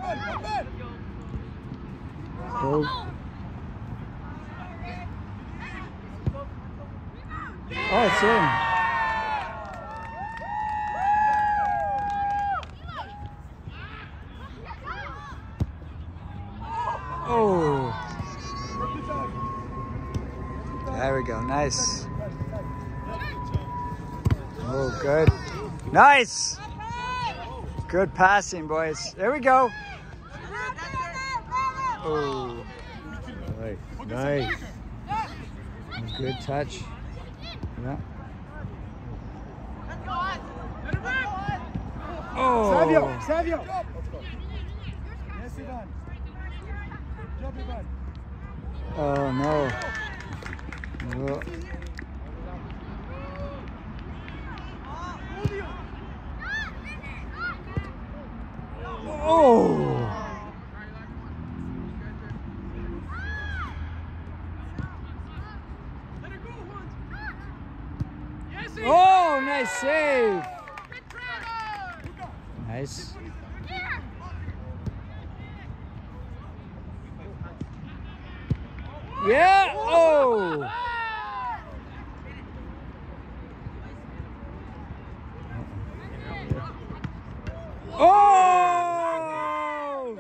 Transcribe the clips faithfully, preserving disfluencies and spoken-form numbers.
Oh. Oh, it's in. Oh. There we go. Nice. Oh, good. Nice. Good passing, boys. There we go. Oh. Nice. Nice. Good touch. Yeah. Oh. Savio, Savio. Yes, Ivan. Job, Ivan. Oh no. No. Oh. Oh, nice save. Nice. Yeah. Oh. Oh.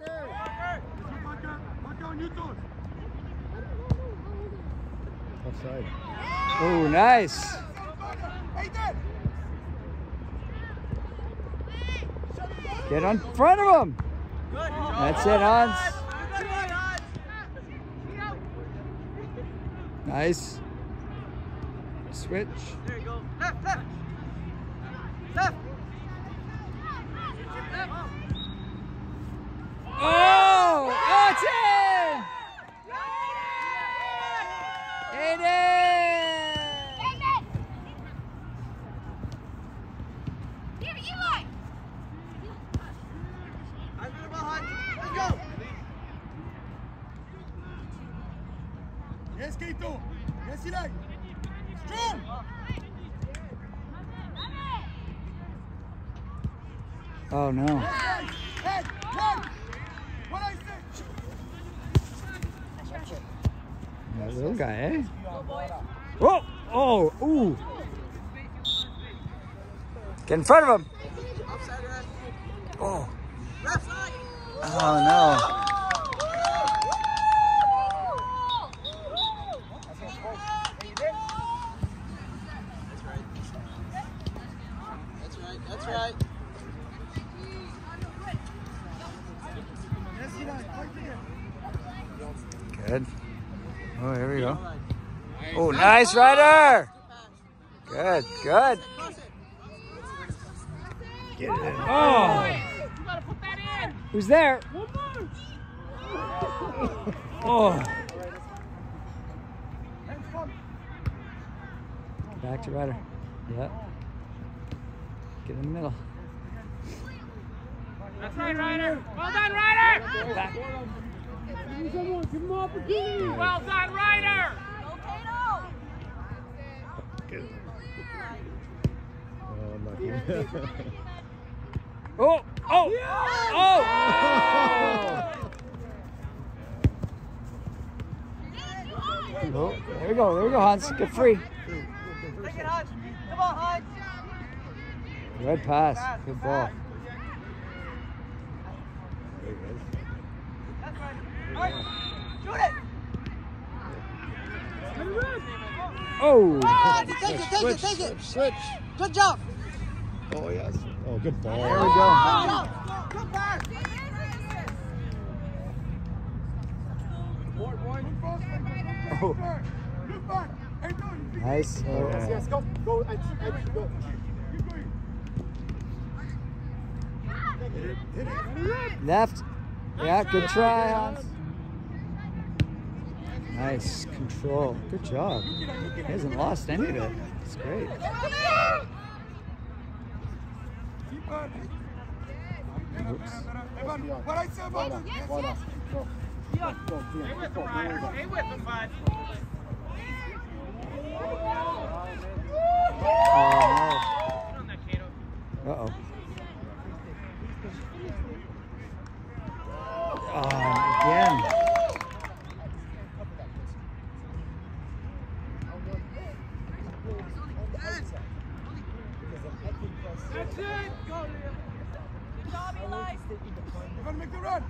Offside. Oh, nice. Get on front of him. That's it, Hans. Nice. Switch. There you go. Left, left. Left. Oh! Oh, it's in! Aiden! Here, Eli! Let's go. Yes, Keito. Yes, Eli. Strong. Oh no. Hey, hey, what I said. That little guy, eh? Whoa! Oh! Ooh! Get in front of him! Oh! Oh no! That's right. That's right. Good. Oh, here we go. Oh, nice, Ryder! Good, good. Get it in. Oh! Who's there? Oh! Back to Ryder. Yeah. Get in the middle. That's right, Ryder. Well done, Ryder. Back. Give him opportunity. Well done, Ryder. Good. Oh, unlucky. Oh! Oh! Oh! Oh! There we go. There we go, Hans. Get free. Take it, Hodge. Come on, Hodge. Good pass. Good ball. That's right. All right. Shoot it. Oh! Oh, take it, take Switch, it, take it. switch, switch. Good job. Oh, yes. Oh, good ball. There we go. Good job. Good pass. Oh. Nice. Oh. Yes, yes, go. Go, Edge, Edge, go. Left. Yeah, good try, Hans. Nice control. Good job. He hasn't lost any of it. It's great. Oops. What I said about that. Stay with him, Ryder. Stay with him, bud. Oh, Get on that, Cato. no. Uh-oh. You're gonna make the run.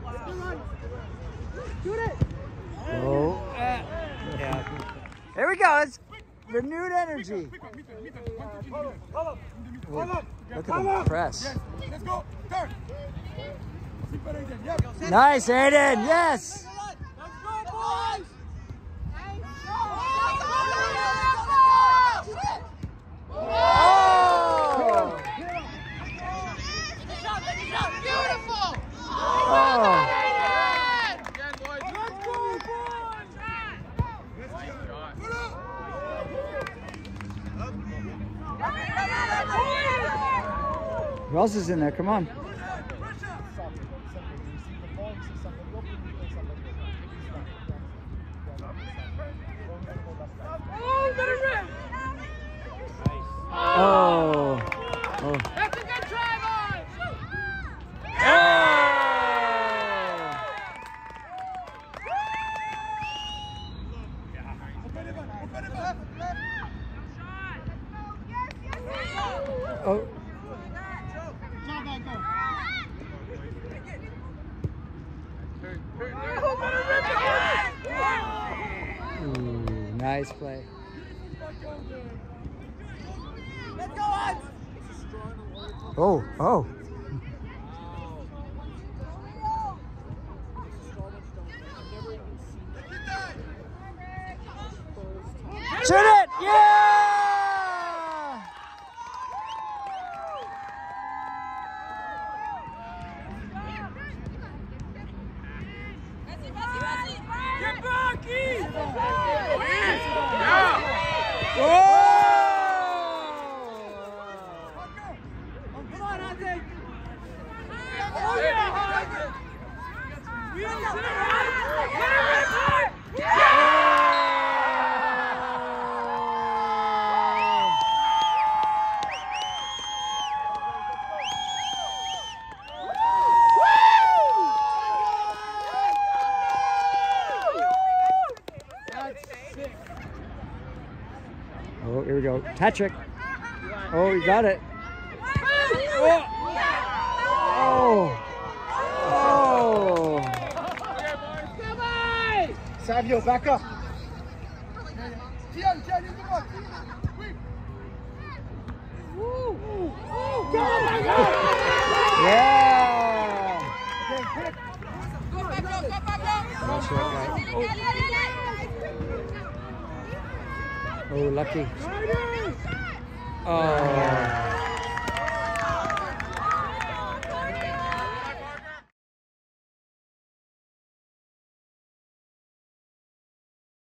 Shoot it. Oh. Uh, yeah. Here we go. It's renewed energy. Quick one, middle, middle, one, two, three, middle. Look at them press. Yes, let's go. Turn. Super Aiden, yep. Nice, Aiden. Yes. Let's go, boys. Oh. Beautiful. Oh. Who else is in there? Come on. Oh. Oh. That's a good try, boys. Oh. Ooh, nice play. Let's go on! Oh, oh. Shoot it! Yeah! Get back, Keith! Whoa! Come on, Andy! Oh, yeah! We don't see it! Oh, here we go. Patrick. Oh, you got it. Oh. Oh. Oh. Savio, back up. Tian, Tian, in the box. Quick. Yeah. Okay, quick. Nice shot, guy. Oh. Oh, lucky. Oh.